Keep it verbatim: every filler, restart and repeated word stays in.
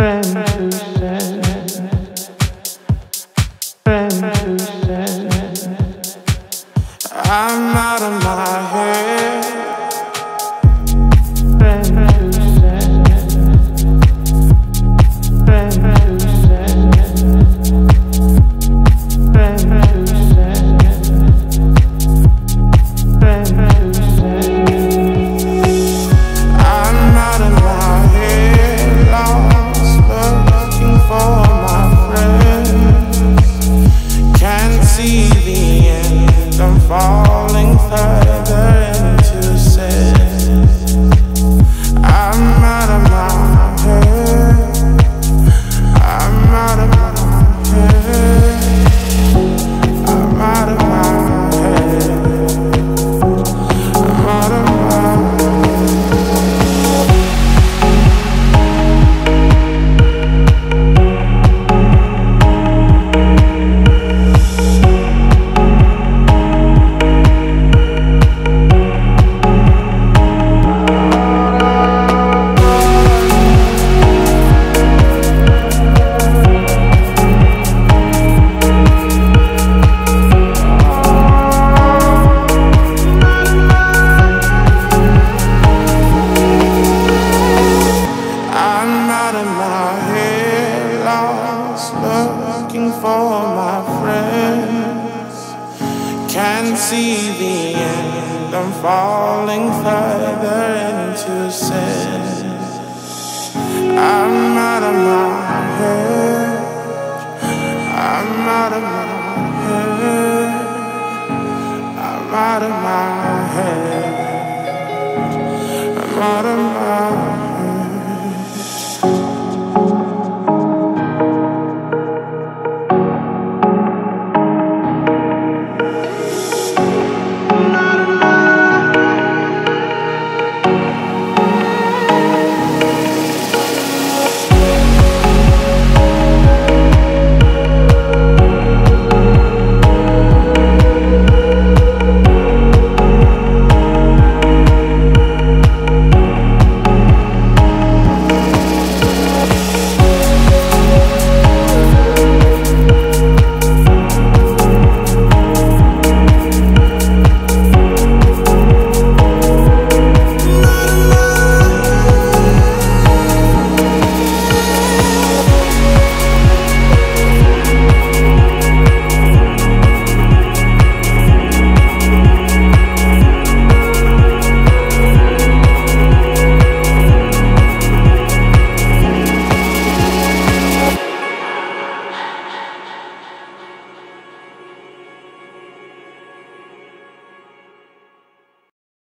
I'm out of my head. Falling further into sin. I'm out of my head. I'm out of my head. I'm out of my head. I'm out of my falling further into sin. I'm out of my head. I'm out of my head. I'm out of my head. I'm out of my head.